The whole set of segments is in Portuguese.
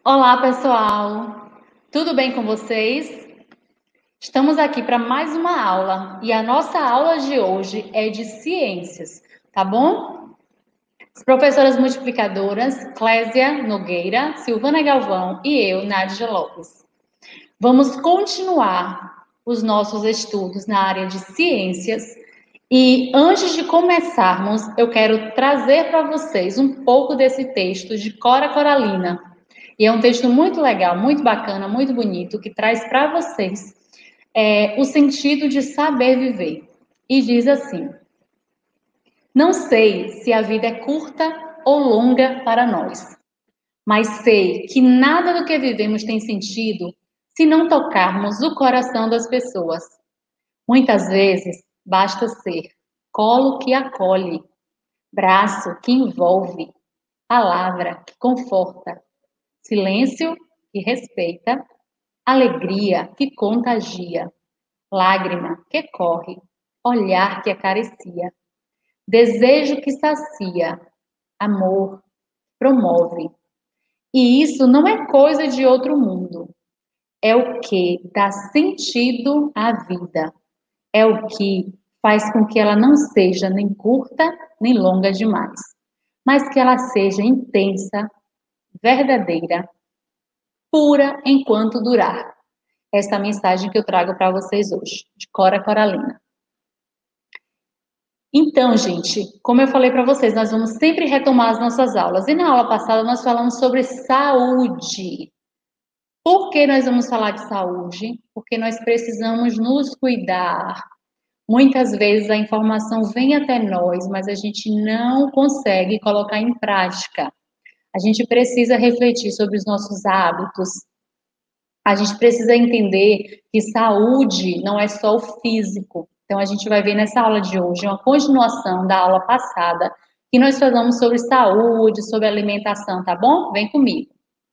Olá, pessoal! Tudo bem com vocês? Estamos aqui para mais uma aula e a nossa aula de hoje é de ciências, tá bom? As professoras multiplicadoras Clésia Nogueira, Silvana Galvão e eu, Nádia Lopes. Vamos continuar os nossos estudos na área de ciências e antes de começarmos, eu quero trazer para vocês um pouco desse texto de Cora Coralina. E é um texto muito legal, muito bacana, muito bonito, que traz para vocês o sentido de saber viver. E diz assim: não sei se a vida é curta ou longa para nós, mas sei que nada do que vivemos tem sentido se não tocarmos o coração das pessoas. Muitas vezes basta ser colo que acolhe, braço que envolve, palavra que conforta, silêncio que respeita, alegria que contagia, lágrima que corre, olhar que acaricia, desejo que sacia, amor promove. E isso não é coisa de outro mundo. É o que dá sentido à vida. É o que faz com que ela não seja nem curta nem longa demais, mas que ela seja intensa, verdadeira, pura enquanto durar. Essa é a mensagem que eu trago para vocês hoje, de Cora Coralina. Então, gente, como eu falei para vocês, nós vamos sempre retomar as nossas aulas. E na aula passada nós falamos sobre saúde. Por que nós vamos falar de saúde? Porque nós precisamos nos cuidar. Muitas vezes a informação vem até nós, mas a gente não consegue colocar em prática. A gente precisa refletir sobre os nossos hábitos. A gente precisa entender que saúde não é só o físico. Então, a gente vai ver nessa aula de hoje uma continuação da aula passada, que nós falamos sobre saúde, sobre alimentação, tá bom? Vem comigo.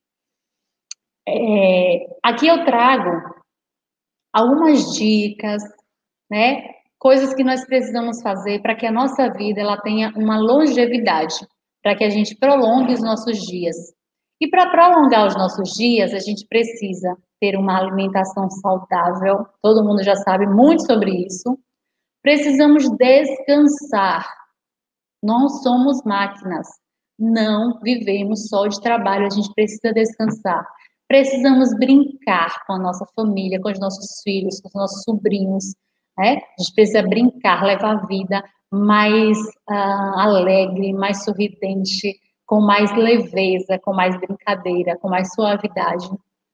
Aqui eu trago algumas dicas, né? Coisas que nós precisamos fazer para que a nossa vida ela tenha uma longevidade, para que a gente prolongue os nossos dias. E para prolongar os nossos dias, a gente precisa ter uma alimentação saudável, todo mundo já sabe muito sobre isso. Precisamos descansar. Não somos máquinas. Não vivemos só de trabalho, a gente precisa descansar. Precisamos brincar com a nossa família, com os nossos filhos, com os nossos sobrinhos, né? A gente precisa brincar, levar a vida mais alegre, mais sorridente, com mais leveza, com mais brincadeira, com mais suavidade.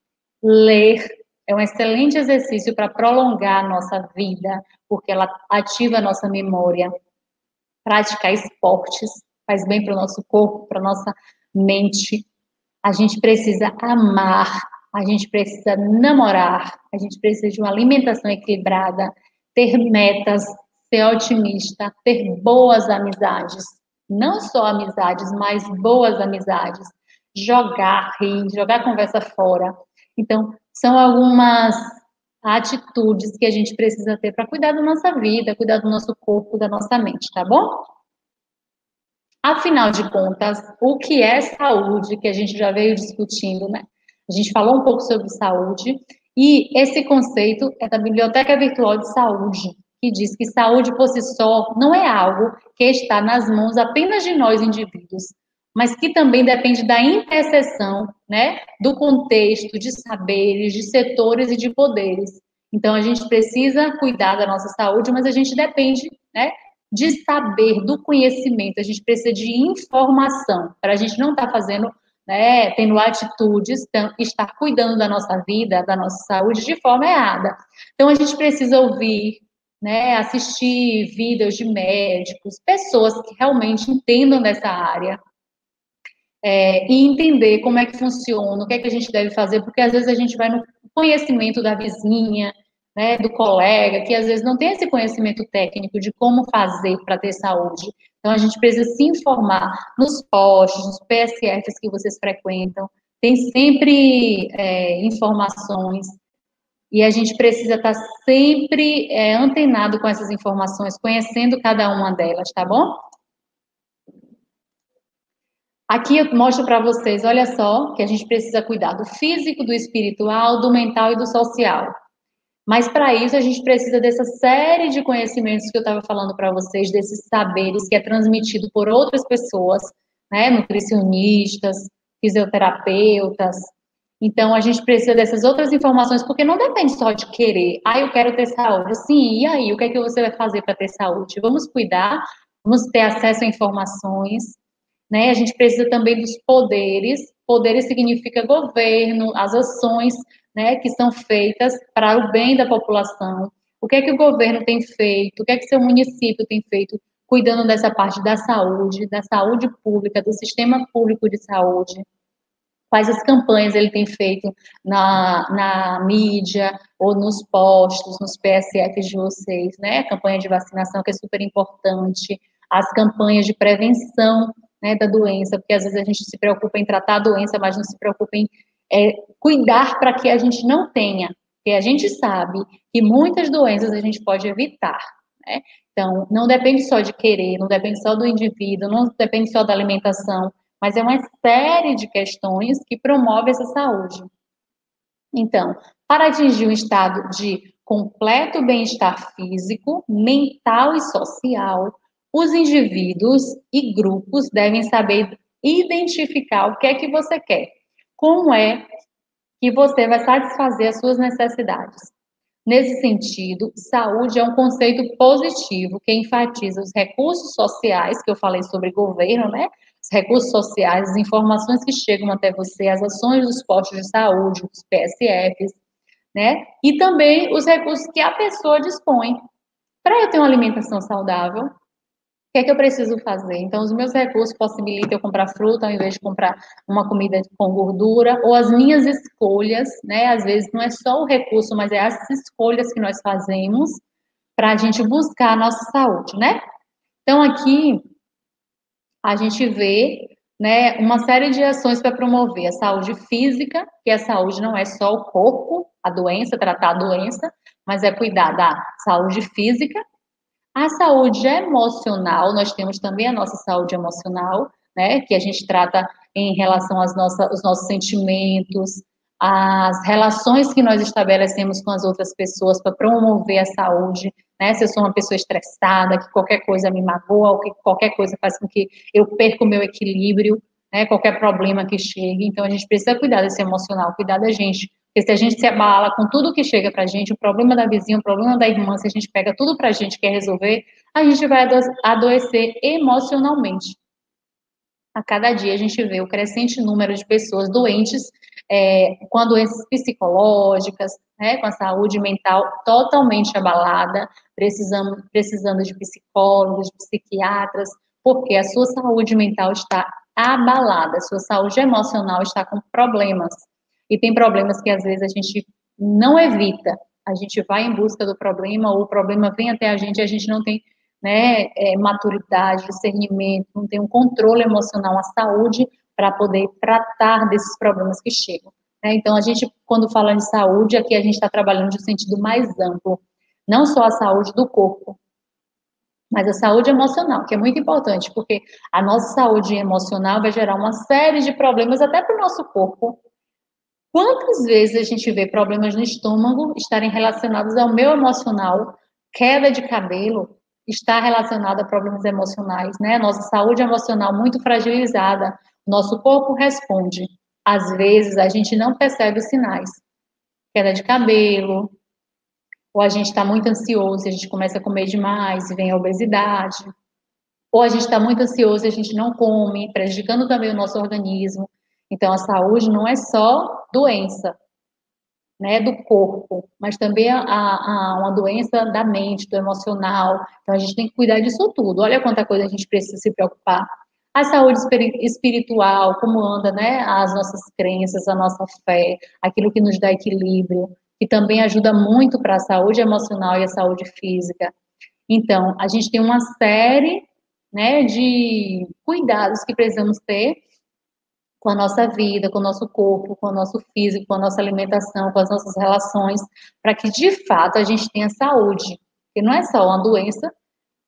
Ler é um excelente exercício para prolongar a nossa vida, porque ela ativa a nossa memória. Praticar esportes faz bem para o nosso corpo, para a nossa mente. A gente precisa amar, a gente precisa namorar, a gente precisa de uma alimentação equilibrada, ter metas, ser otimista, ter boas amizades. Não só amizades, mas boas amizades. Jogar, rir, jogar a conversa fora. Então, são algumas atitudes que a gente precisa ter para cuidar da nossa vida, cuidar do nosso corpo, da nossa mente, tá bom? Afinal de contas, o que é saúde, que a gente já veio discutindo, né? A gente falou um pouco sobre saúde, e esse conceito é da Biblioteca Virtual de Saúde, que diz que saúde por si só não é algo que está nas mãos apenas de nós indivíduos, mas que também depende da interseção, né, do contexto, de saberes, de setores e de poderes. Então, a gente precisa cuidar da nossa saúde, mas a gente depende, né, de saber, do conhecimento, a gente precisa de informação, para a gente não estar fazendo, né, tendo atitudes, estar cuidando da nossa vida, da nossa saúde de forma errada. Então, a gente precisa ouvir, né, assistir vídeos de médicos, pessoas que realmente entendam dessa área, e entender como é que funciona, o que é que a gente deve fazer, porque às vezes a gente vai no conhecimento da vizinha, né, do colega, que às vezes não tem esse conhecimento técnico de como fazer para ter saúde. Então, a gente precisa se informar nos postos, nos PSFs que vocês frequentam, tem sempre informações, e a gente precisa estar sempre antenado com essas informações, conhecendo cada uma delas, tá bom? Aqui eu mostro para vocês, olha só, que a gente precisa cuidar do físico, do espiritual, do mental e do social. Mas para isso a gente precisa dessa série de conhecimentos que eu estava falando para vocês, desses saberes que é transmitido por outras pessoas, né, nutricionistas, fisioterapeutas. Então a gente precisa dessas outras informações, porque não depende só de querer. Ah, eu quero ter saúde. Sim, e aí? O que é que você vai fazer para ter saúde? Vamos cuidar, vamos ter acesso a informações, né? A gente precisa também dos poderes. Poderes significa governo, as ações, né, que são feitas para o bem da população. O que é que o governo tem feito? O que é que seu município tem feito cuidando dessa parte da saúde pública, do sistema público de saúde? Quais as campanhas ele tem feito na mídia ou nos postos, nos PSFs de vocês, né? A campanha de vacinação, que é super importante, as campanhas de prevenção, né, da doença, porque às vezes a gente se preocupa em tratar a doença, mas não se preocupa em cuidar para que a gente não tenha, porque a gente sabe que muitas doenças a gente pode evitar, né? Então, não depende só de querer, não depende só do indivíduo, não depende só da alimentação, mas é uma série de questões que promove essa saúde. Então, para atingir um estado de completo bem-estar físico, mental e social, os indivíduos e grupos devem saber identificar o que é que você quer, como é que você vai satisfazer as suas necessidades. Nesse sentido, saúde é um conceito positivo que enfatiza os recursos sociais, que eu falei sobre governo, né? Os recursos sociais, as informações que chegam até você, as ações dos postos de saúde, dos PSFs, né? E também os recursos que a pessoa dispõe. Para eu ter uma alimentação saudável, que é que eu preciso fazer? Então, os meus recursos possibilitam eu comprar fruta ao invés de comprar uma comida com gordura, ou as minhas escolhas, né? Às vezes não é só o recurso, mas é as escolhas que nós fazemos para a gente buscar a nossa saúde, né? Então, aqui a gente vê, né, uma série de ações para promover a saúde física, que a saúde não é só o corpo, a doença, tratar a doença, mas é cuidar da saúde física. A saúde emocional, nós temos também a nossa saúde emocional, né, que a gente trata em relação aos nossos sentimentos, as relações que nós estabelecemos com as outras pessoas para promover a saúde, né, se eu sou uma pessoa estressada, que qualquer coisa me magoa, ou que qualquer coisa faz com que eu perca o meu equilíbrio, né, qualquer problema que chegue, então a gente precisa cuidar desse emocional, cuidar da gente, porque se a gente se abala com tudo que chega pra gente, o problema da vizinha, o problema da irmã, se a gente pega tudo pra gente e quer resolver, a gente vai adoecer emocionalmente. A cada dia a gente vê o crescente número de pessoas doentes, com doenças psicológicas, né, com a saúde mental totalmente abalada, precisando de psicólogos, de psiquiatras, porque a sua saúde mental está abalada, a sua saúde emocional está com problemas. E tem problemas que às vezes a gente não evita, a gente vai em busca do problema, ou o problema vem até a gente e a gente não tem, né, maturidade, discernimento, não tem um controle emocional, a saúde para poder tratar desses problemas que chegam. Né? Então, a gente, quando fala de saúde, aqui a gente está trabalhando de um sentido mais amplo, não só a saúde do corpo, mas a saúde emocional, que é muito importante, porque a nossa saúde emocional vai gerar uma série de problemas até para o nosso corpo. Quantas vezes a gente vê problemas no estômago estarem relacionados ao meu emocional, queda de cabelo está relacionada a problemas emocionais, né? Nossa saúde emocional muito fragilizada, nosso corpo responde. Às vezes a gente não percebe os sinais. Queda de cabelo, ou a gente está muito ansioso e a gente começa a comer demais e vem a obesidade, ou a gente está muito ansioso e a gente não come, prejudicando também o nosso organismo. Então, a saúde não é só doença, né, do corpo, mas também uma doença da mente, do emocional. Então, a gente tem que cuidar disso tudo. Olha quanta coisa a gente precisa se preocupar. A saúde espiritual, como anda, né, as nossas crenças, a nossa fé, aquilo que nos dá equilíbrio, que também ajuda muito para a saúde emocional e a saúde física. Então, a gente tem uma série, né, de cuidados que precisamos ter com a nossa vida, com o nosso corpo, com o nosso físico, com a nossa alimentação, com as nossas relações, para que de fato a gente tenha saúde. Porque não é só uma doença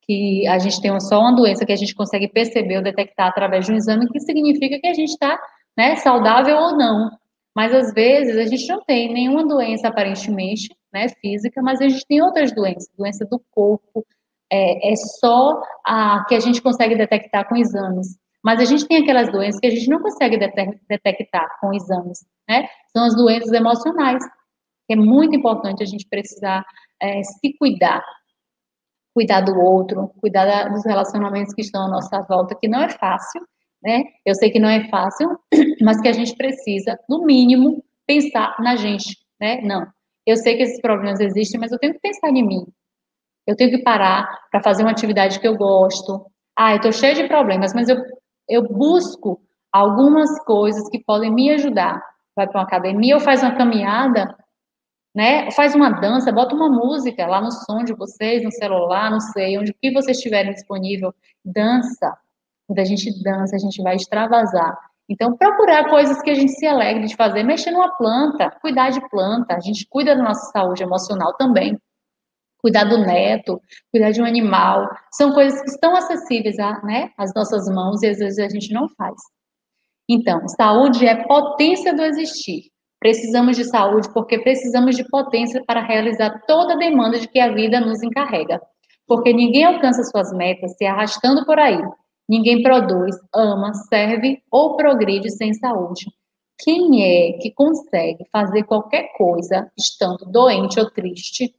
que a gente tem só uma doença que a gente consegue perceber ou detectar através de um exame, que significa que a gente está, né, saudável ou não. Mas às vezes a gente não tem nenhuma doença aparentemente, né, física, mas a gente tem outras doenças, doença do corpo, é só a que a gente consegue detectar com exames. Mas a gente tem aquelas doenças que a gente não consegue detectar com exames, né? São as doenças emocionais. É muito importante a gente precisar se cuidar, cuidar do outro, cuidar dos relacionamentos que estão à nossa volta, que não é fácil, né? Eu sei que não é fácil, mas que a gente precisa, no mínimo, pensar na gente, né? Não, eu sei que esses problemas existem, mas eu tenho que pensar em mim. Eu tenho que parar para fazer uma atividade que eu gosto. Ah, eu estou cheia de problemas, mas eu busco algumas coisas que podem me ajudar. Vai para uma academia ou faz uma caminhada, né? Faz uma dança, bota uma música lá no som de vocês, no celular, não sei, onde que vocês tiverem disponível, dança. Quando a gente dança, a gente vai extravasar. Então, procurar coisas que a gente se alegre de fazer, mexer numa planta, cuidar de planta, a gente cuida da nossa saúde emocional também. Cuidar do neto, cuidar de um animal, são coisas que estão acessíveis né, às nossas mãos e às vezes a gente não faz. Então, saúde é potência do existir. Precisamos de saúde porque precisamos de potência para realizar toda a demanda de que a vida nos encarrega. Porque ninguém alcança suas metas se arrastando por aí. Ninguém produz, ama, serve ou progride sem saúde. Quem é que consegue fazer qualquer coisa estando doente ou triste?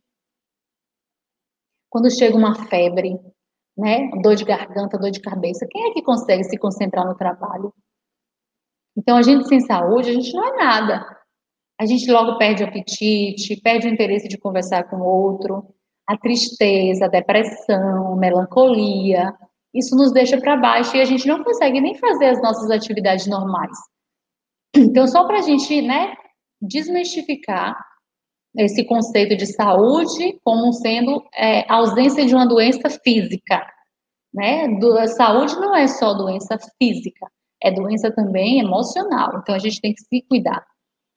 Quando chega uma febre, né? Dor de garganta, dor de cabeça, quem é que consegue se concentrar no trabalho? Então, a gente sem saúde, a gente não é nada. A gente logo perde o apetite, perde o interesse de conversar com o outro, a tristeza, a depressão, a melancolia, isso nos deixa para baixo e a gente não consegue nem fazer as nossas atividades normais. Então, só para a gente, né, desmistificar esse conceito de saúde como sendo ausência de uma doença física, né? A saúde não é só doença física, é doença também emocional. Então, a gente tem que se cuidar.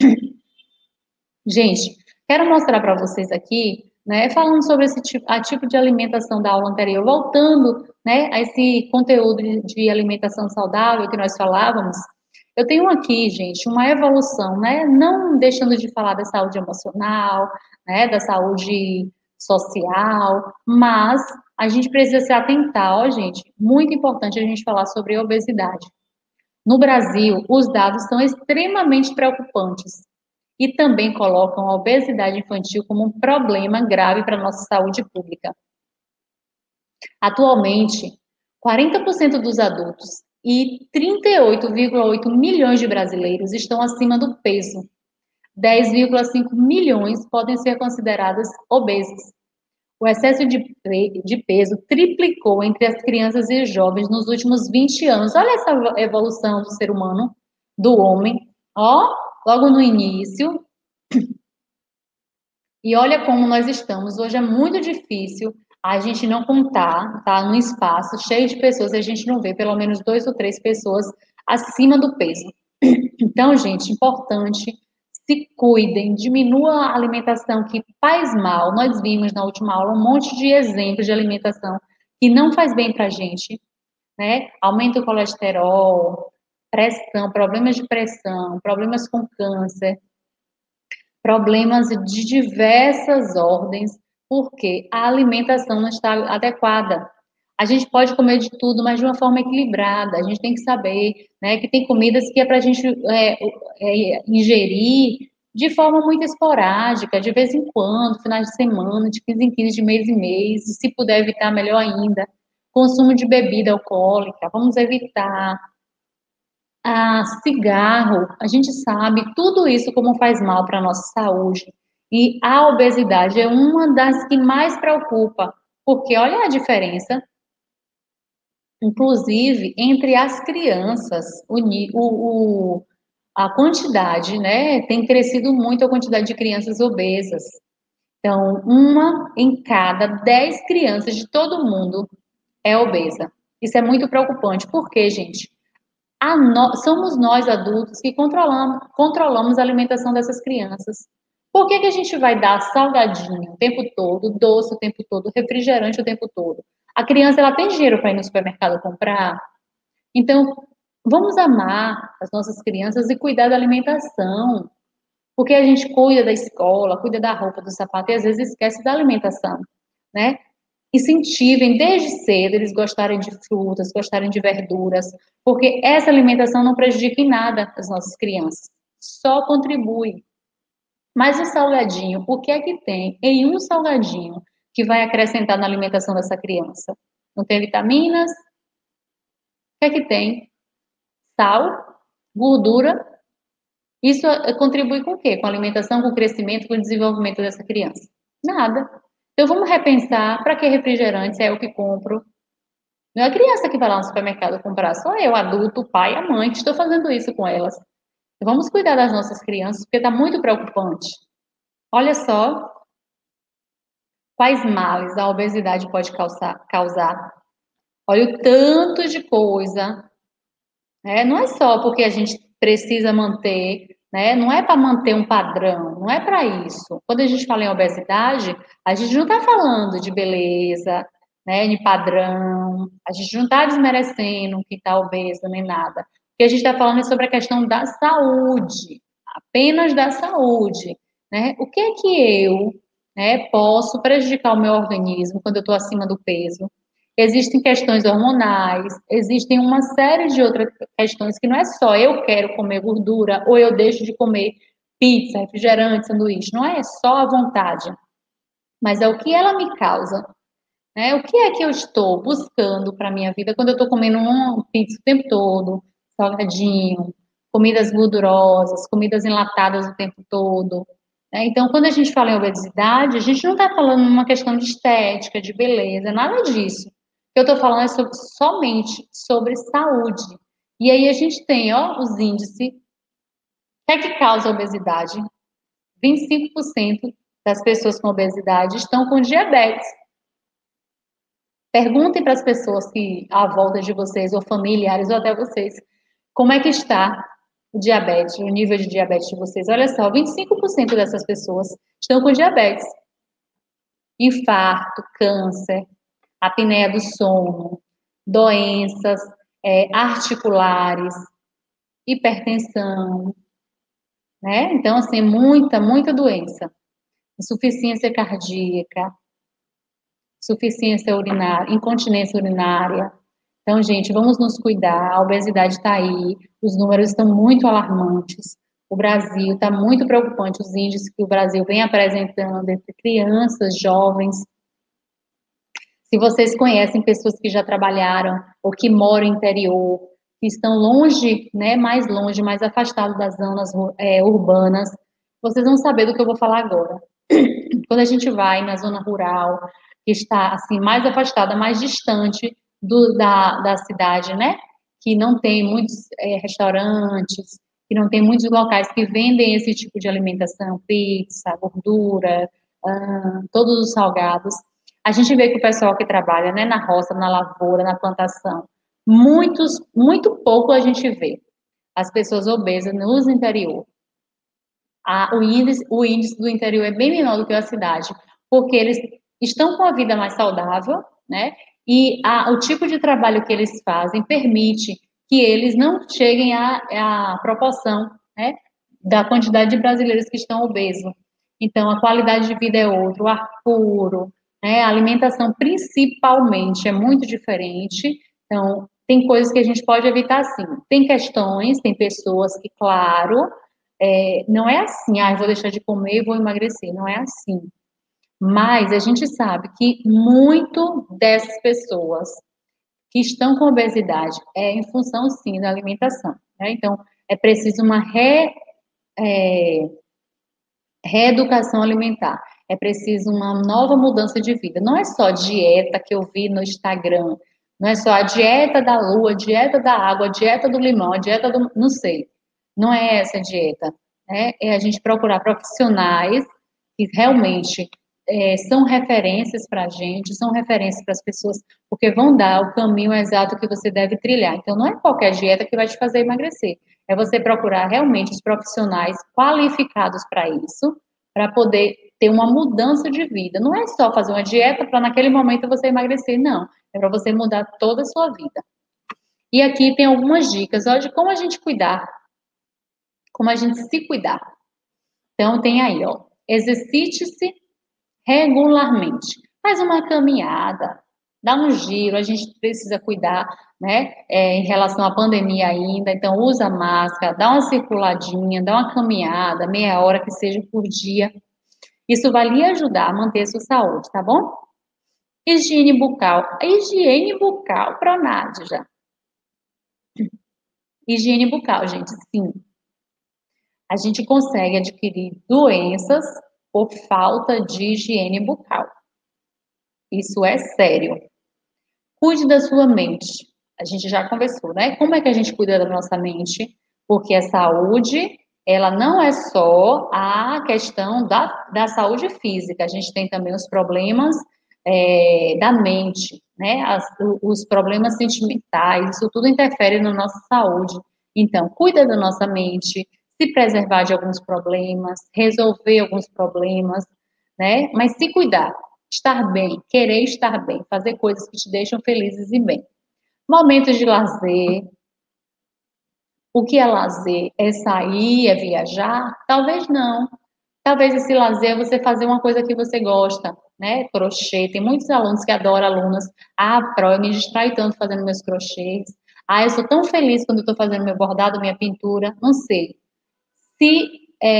Gente, quero mostrar para vocês aqui, né, falando sobre esse tipo de alimentação da aula anterior, voltando, né, a esse conteúdo de alimentação saudável que nós falávamos. Eu tenho aqui, gente, uma evolução, né, não deixando de falar da saúde emocional, né, da saúde social, mas a gente precisa se atentar, ó, gente, muito importante a gente falar sobre obesidade. No Brasil, os dados são extremamente preocupantes e também colocam a obesidade infantil como um problema grave para a nossa saúde pública. Atualmente, 40% dos adultos e 38,8 milhões de brasileiros estão acima do peso. 10,5 milhões podem ser consideradas obesas. O excesso de peso triplicou entre as crianças e jovens nos últimos 20 anos. Olha essa evolução do ser humano, do homem. Ó, logo no início, e olha como nós estamos. Hoje é muito difícil a gente não contar, tá? Num espaço cheio de pessoas, a gente não vê pelo menos 2 ou 3 pessoas acima do peso. Então, gente, importante, se cuidem, diminua a alimentação que faz mal. Nós vimos na última aula um monte de exemplos de alimentação que não faz bem pra gente, né? Aumenta o colesterol, pressão, problemas de pressão, problemas com câncer, problemas de diversas ordens, porque a alimentação não está adequada. A gente pode comer de tudo, mas de uma forma equilibrada. A gente tem que saber, né, que tem comidas que é para a gente ingerir de forma muito esporádica, de vez em quando, finais de semana, de 15 em 15, de mês em mês, e se puder evitar, melhor ainda. Consumo de bebida alcoólica, vamos evitar cigarro, a gente sabe tudo isso como faz mal para a nossa saúde. E a obesidade é uma das que mais preocupa, porque olha a diferença, inclusive, entre as crianças, a quantidade, né? Tem crescido muito a quantidade de crianças obesas. Então, 1 em cada 10 crianças de todo mundo é obesa. Isso é muito preocupante, porque, gente, somos nós adultos que controlamos a alimentação dessas crianças. Por que a gente vai dar salgadinho o tempo todo, doce o tempo todo, refrigerante o tempo todo? A criança, ela tem dinheiro para ir no supermercado comprar? Então, vamos amar as nossas crianças e cuidar da alimentação. Porque a gente cuida da escola, cuida da roupa, do sapato e às vezes esquece da alimentação, né? Incentivem desde cedo eles gostarem de frutas, gostarem de verduras, porque essa alimentação não prejudica em nada as nossas crianças, só contribui. Mas o salgadinho, o que é que tem em um salgadinho que vai acrescentar na alimentação dessa criança? Não tem vitaminas? O que é que tem? Sal, gordura. Isso contribui com o quê? Com a alimentação, com o crescimento, com o desenvolvimento dessa criança? Nada. Então vamos repensar para que refrigerante se é eu que compro. Não é a criança que vai lá no supermercado comprar, sou eu, adulto, o pai, a mãe, que estou fazendo isso com elas. Vamos cuidar das nossas crianças, porque está muito preocupante. Olha só quais males a obesidade pode causar. Olha o tanto de coisa, né? Não é só porque a gente precisa manter, né? Não é para manter um padrão, não é para isso. Quando a gente fala em obesidade, a gente não está falando de beleza, né? De padrão, a gente não está desmerecendo quem está obeso nem nada. O que a gente está falando é sobre a questão da saúde, apenas da saúde, né? O que é que eu, né, posso prejudicar o meu organismo quando eu estou acima do peso? Existem questões hormonais, existem uma série de outras questões que não é só eu quero comer gordura ou eu deixo de comer pizza, refrigerante, sanduíche. Não é só a vontade, mas é o que ela me causa, né? O que é que eu estou buscando para a minha vida quando eu estou comendo um pizza o tempo todo, salgadinho, comidas gordurosas, comidas enlatadas o tempo todo, né? Então, quando a gente fala em obesidade, a gente não está falando uma questão de estética, de beleza, nada disso. O que eu estou falando é somente sobre saúde. E aí a gente tem, ó, os índices. O que é que causa a obesidade? 25% das pessoas com obesidade estão com diabetes. Perguntem para as pessoas que à volta de vocês, ou familiares, ou até vocês, como é que está o diabetes, o nível de diabetes de vocês. Olha só, 25% dessas pessoas estão com diabetes. Infarto, câncer, apneia do sono, doenças articulares, hipertensão, né? Então, assim, muita doença. Insuficiência cardíaca, insuficiência urinária, incontinência urinária. Então, gente, vamos nos cuidar. A obesidade está aí, os números estão muito alarmantes. O Brasil está muito preocupante, os índices que o Brasil vem apresentando entre crianças, jovens. Se vocês conhecem pessoas que já trabalharam ou que moram no interior, que estão longe, né, mais longe, mais afastados das zonas urbanas, vocês vão saber do que eu vou falar agora. Quando a gente vai na zona rural, que está assim mais afastada, mais distante da cidade, né? Que não tem muitos restaurantes, que não tem muitos locais que vendem esse tipo de alimentação, pizza, gordura, todos os salgados. A gente vê que o pessoal que trabalha, né, na roça, na lavoura, na plantação, muito pouco a gente vê as pessoas obesas nos interior. O índice do interior é bem menor do que a cidade, porque eles estão com a vida mais saudável, né? E o tipo de trabalho que eles fazem permite que eles não cheguem à proporção, né, da quantidade de brasileiros que estão obesos. Então, a qualidade de vida é outra, o ar puro, né, a alimentação principalmente é muito diferente. Então, tem coisas que a gente pode evitar sim. Tem questões, tem pessoas que, claro, não é assim, eu vou deixar de comer e vou emagrecer. Não é assim. Mas a gente sabe que muito dessas pessoas que estão com obesidade é em função, sim, da alimentação, né? Então, é preciso uma reeducação alimentar. É preciso uma nova mudança de vida. Não é só dieta que eu vi no Instagram. Não é só a dieta da lua, a dieta da água, a dieta do limão, a dieta do... Não sei. Não é essa dieta, né? É a gente procurar profissionais que realmente são referências para a gente, são referências para as pessoas, porque vão dar o caminho exato que você deve trilhar. Então, não é qualquer dieta que vai te fazer emagrecer. É você procurar realmente os profissionais qualificados para isso, para poder ter uma mudança de vida. Não é só fazer uma dieta para naquele momento você emagrecer, não. É para você mudar toda a sua vida. E aqui tem algumas dicas, ó, de como a gente cuidar, como a gente se cuidar. Então, tem aí, ó, exercite-se regularmente. Faz uma caminhada, dá um giro, a gente precisa cuidar, né, em relação à pandemia ainda, então usa máscara, dá uma circuladinha, dá uma caminhada, meia hora que seja por dia. Isso vai lhe ajudar a manter a sua saúde, tá bom? Higiene bucal. A higiene bucal, para Nádia. Higiene bucal, gente, sim. A gente consegue adquirir doenças por falta de higiene bucal. Isso é sério. Cuide da sua mente. A gente já conversou, né? Como é que a gente cuida da nossa mente? Porque a saúde, ela não é só a questão da saúde física. A gente tem também os problemas da mente, né? Os problemas sentimentais, isso tudo interfere na nossa saúde. Então, cuida da nossa mente, se preservar de alguns problemas, resolver alguns problemas, né? Mas se cuidar, estar bem, querer estar bem, fazer coisas que te deixam felizes e bem. Momentos de lazer. O que é lazer? É sair, é viajar? Talvez não. Talvez esse lazer é você fazer uma coisa que você gosta, né? Crochê. Tem muitos alunos que adoram alunas. Ah, Pro, eu me distraio tanto fazendo meus crochês. Ah, eu sou tão feliz quando estou fazendo meu bordado, minha pintura. Não sei. Se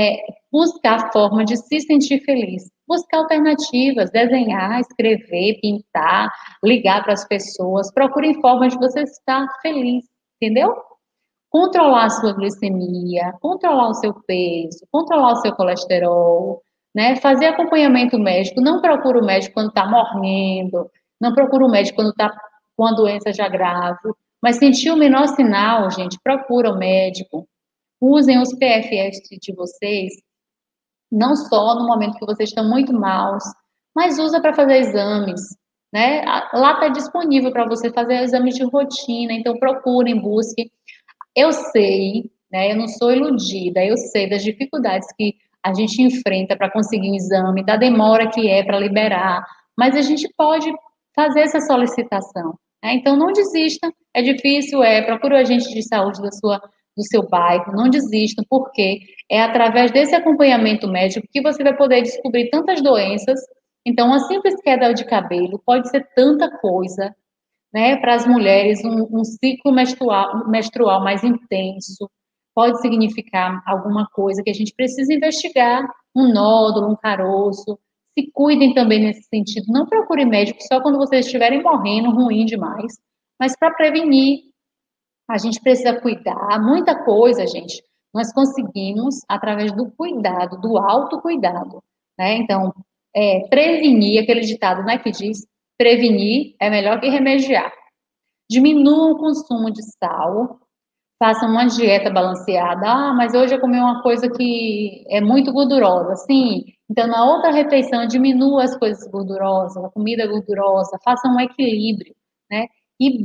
buscar a forma de se sentir feliz, buscar alternativas, desenhar, escrever, pintar, ligar para as pessoas, procurem formas de você estar feliz, entendeu? Controlar a sua glicemia, controlar o seu peso, controlar o seu colesterol, né? Fazer acompanhamento médico, não procura o médico quando está morrendo, não procura o médico quando está com a doença já grave, mas sentir o menor sinal, gente, procura o médico. Usem os PFS de vocês, não só no momento que vocês estão muito maus, mas usa para fazer exames, né? Lá está disponível para você fazer exames de rotina, então procurem, busquem. Eu sei, né? Eu não sou iludida, eu sei das dificuldades que a gente enfrenta para conseguir um exame, da demora que é para liberar, mas a gente pode fazer essa solicitação, né? Então não desista, é difícil, procure o agente de saúde do seu bairro, não desistam, porque é através desse acompanhamento médico que você vai poder descobrir tantas doenças. Então, uma simples queda de cabelo pode ser tanta coisa, né? Para as mulheres, um ciclo menstrual mais intenso pode significar alguma coisa que a gente precisa investigar, um nódulo, um caroço. Se cuidem também nesse sentido. Não procure médico só quando vocês estiverem morrendo, ruim demais, mas para prevenir. A gente precisa cuidar, muita coisa, gente, nós conseguimos através do cuidado, do autocuidado, né? Então, prevenir, aquele ditado, né, que diz, prevenir é melhor que remediar. Diminua o consumo de sal, faça uma dieta balanceada. Ah, mas hoje eu comi uma coisa que é muito gordurosa. Sim, então na outra refeição diminua as coisas gordurosas, a comida gordurosa, faça um equilíbrio, né? E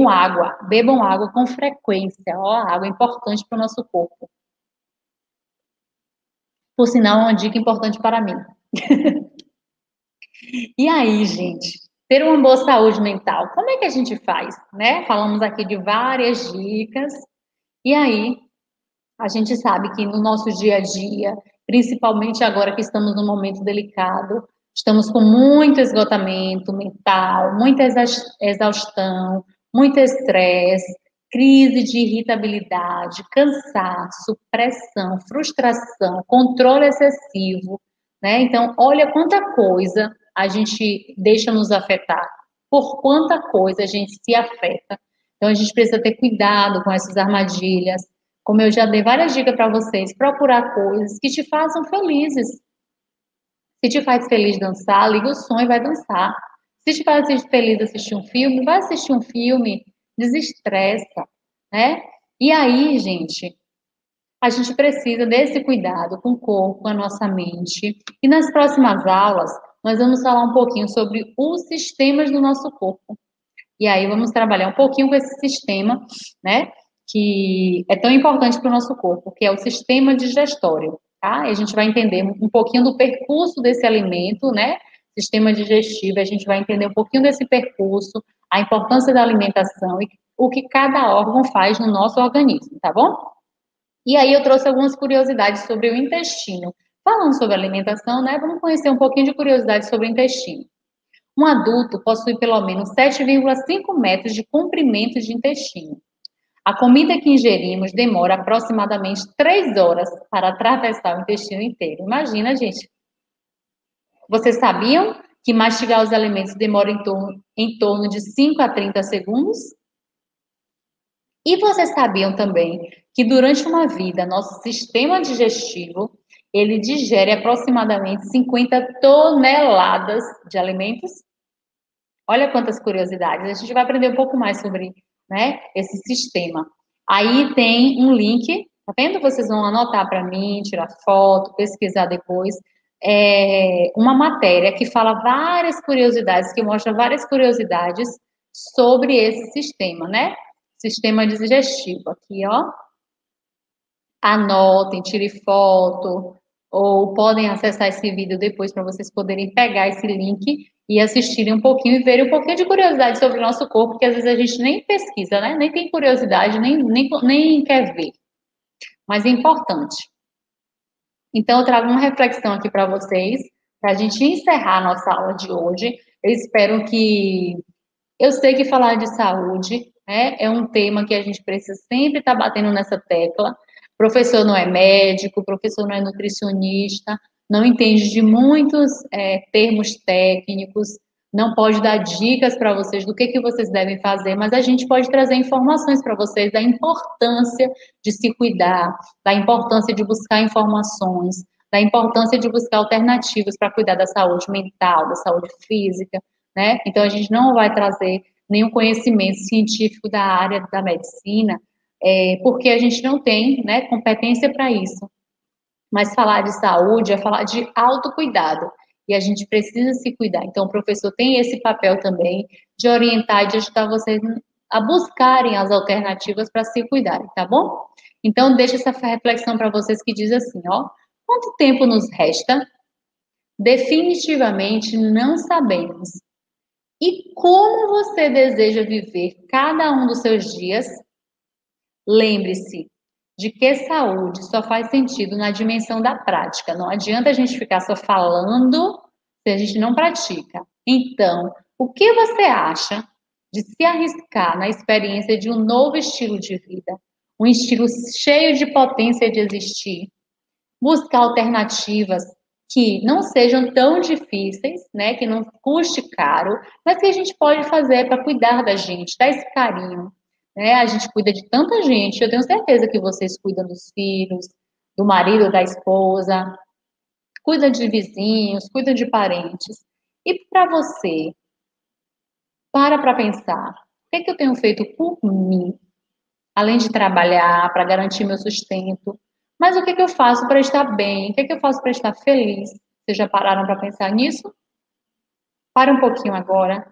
bebam água com frequência. Ó, a água é importante para o nosso corpo. Por sinal, é uma dica importante para mim. E aí, gente, ter uma boa saúde mental, como é que a gente faz, né? Falamos aqui de várias dicas. E aí, a gente sabe que no nosso dia a dia, principalmente agora que estamos num momento delicado, estamos com muito esgotamento mental, muita exaustão, muito estresse, crise de irritabilidade, cansaço, pressão, frustração, controle excessivo, né? Então, olha quanta coisa a gente deixa nos afetar, por quanta coisa a gente se afeta. Então, a gente precisa ter cuidado com essas armadilhas. Como eu já dei várias dicas para vocês, procurar coisas que te façam felizes. Se te faz feliz dançar, liga o som e vai dançar. Se te faz feliz assistir um filme, vai assistir um filme, desestressa, né? E aí, gente, a gente precisa desse cuidado com o corpo, com a nossa mente. E nas próximas aulas, nós vamos falar um pouquinho sobre os sistemas do nosso corpo. E aí vamos trabalhar um pouquinho com esse sistema, né? Que é tão importante para o nosso corpo, que é o sistema digestório, tá? E a gente vai entender um pouquinho do percurso desse alimento, né? Sistema digestivo, a gente vai entender um pouquinho desse percurso, a importância da alimentação e o que cada órgão faz no nosso organismo, tá bom? E aí eu trouxe algumas curiosidades sobre o intestino. Falando sobre alimentação, né, vamos conhecer um pouquinho de curiosidade sobre o intestino. Um adulto possui pelo menos 7,5 metros de comprimento de intestino. A comida que ingerimos demora aproximadamente 3 horas para atravessar o intestino inteiro. Imagina, gente. Vocês sabiam que mastigar os alimentos demora em torno de 5 a 30 segundos? E vocês sabiam também que durante uma vida, nosso sistema digestivo, ele digere aproximadamente 50 toneladas de alimentos? Olha quantas curiosidades. A gente vai aprender um pouco mais sobre, né, esse sistema. Aí tem um link, tá vendo? Vocês vão anotar para mim, tirar foto, pesquisar depois. Uma matéria que fala várias curiosidades, que mostra várias curiosidades sobre esse sistema, né? Sistema digestivo. Aqui, ó. Anotem, tirem foto, ou podem acessar esse vídeo depois para vocês poderem pegar esse link e assistirem um pouquinho e verem um pouquinho de curiosidade sobre o nosso corpo, que às vezes a gente nem pesquisa, né? Nem tem curiosidade, nem quer ver. Mas é importante. Então, eu trago uma reflexão aqui para vocês, para a gente encerrar a nossa aula de hoje. Eu espero que. Eu sei que falar de saúde, né, é um tema que a gente precisa sempre estar batendo nessa tecla. O professor não é médico, o professor não é nutricionista, não entende de muitos termos técnicos, não pode dar dicas para vocês do que vocês devem fazer, mas a gente pode trazer informações para vocês da importância de se cuidar, da importância de buscar informações, da importância de buscar alternativas para cuidar da saúde mental, da saúde física, né? Então, a gente não vai trazer nenhum conhecimento científico da área da medicina, porque a gente não tem, né, competência para isso. Mas falar de saúde é falar de autocuidado, e a gente precisa se cuidar. Então, o professor tem esse papel também de orientar e de ajudar vocês a buscarem as alternativas para se cuidarem, tá bom? Então, deixa essa reflexão para vocês que diz assim, ó, quanto tempo nos resta? Definitivamente não sabemos. E como você deseja viver cada um dos seus dias? Lembre-se de que saúde só faz sentido na dimensão da prática. Não adianta a gente ficar só falando se a gente não pratica. Então, o que você acha de se arriscar na experiência de um novo estilo de vida? Um estilo cheio de potência de existir, buscar alternativas que não sejam tão difíceis, né, que não custe caro, mas que a gente pode fazer para cuidar da gente, dar esse carinho, né? A gente cuida de tanta gente, eu tenho certeza que vocês cuidam dos filhos, do marido, da esposa, cuidam de vizinhos, cuidam de parentes. E para você, para pensar, o que é que eu tenho feito por mim? Além de trabalhar para garantir meu sustento. Mas o que eu faço para estar bem? O que eu faço para estar feliz? Vocês já pararam para pensar nisso? Para um pouquinho agora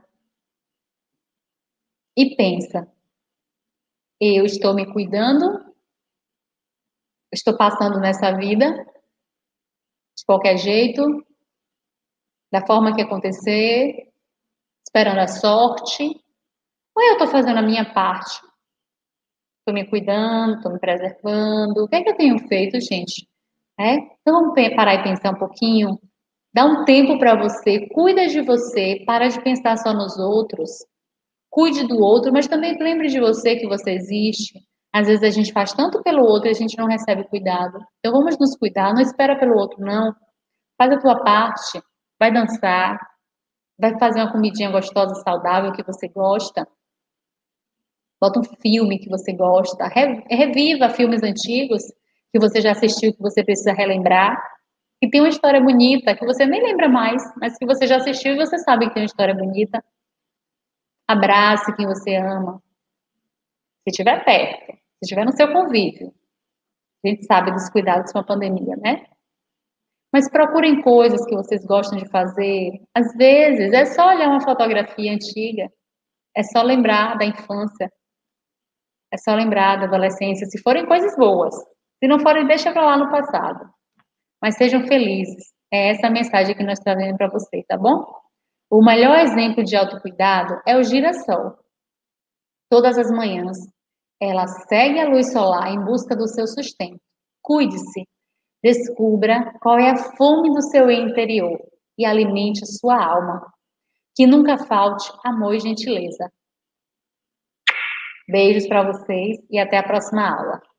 e pensa. Eu estou me cuidando? Estou passando nessa vida de qualquer jeito, da forma que acontecer, esperando a sorte? Ou eu estou fazendo a minha parte? Estou me cuidando, estou me preservando. O que eu tenho feito, gente? Então vamos parar e pensar um pouquinho. Dá um tempo para você, cuida de você, para de pensar só nos outros. Cuide do outro, mas também lembre de você que você existe. Às vezes a gente faz tanto pelo outro e a gente não recebe cuidado. Então vamos nos cuidar, não espera pelo outro, não. Faz a tua parte, vai dançar, vai fazer uma comidinha gostosa, saudável que você gosta. Bota um filme que você gosta, reviva filmes antigos que você já assistiu, que você precisa relembrar, que tem uma história bonita, que você nem lembra mais, mas que você já assistiu e você sabe que tem uma história bonita. Abrace quem você ama, se estiver perto, se estiver no seu convívio. A gente sabe dos cuidados com a pandemia, né? Mas procurem coisas que vocês gostam de fazer. Às vezes, é só olhar uma fotografia antiga, é só lembrar da infância, é só lembrar da adolescência, se forem coisas boas. Se não forem, deixa para lá no passado. Mas sejam felizes. É essa a mensagem que nós trazemos para vocês, tá bom? O melhor exemplo de autocuidado é o girassol. Todas as manhãs, ela segue a luz solar em busca do seu sustento. Cuide-se, descubra qual é a fome do seu interior e alimente sua alma. Que nunca falte amor e gentileza. Beijos para vocês e até a próxima aula.